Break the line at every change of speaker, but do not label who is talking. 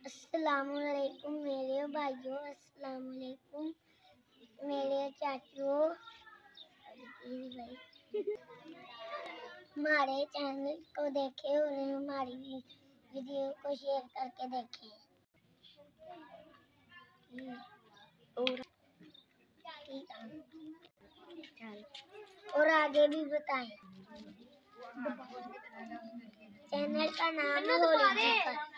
अस्सलामुअलैकुम मेरे भाइयों, अस्सलामुअलैकुम मेरे चाचुओं। हमारे चैनल को देखें और हमारी वीडियो को शेयर करके देखें और आगे भी बताएं। चैनल का नाम है होली।